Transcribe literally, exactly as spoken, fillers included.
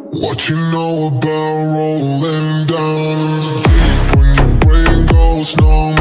What you know about rolling down in the deep when your brain goes numb?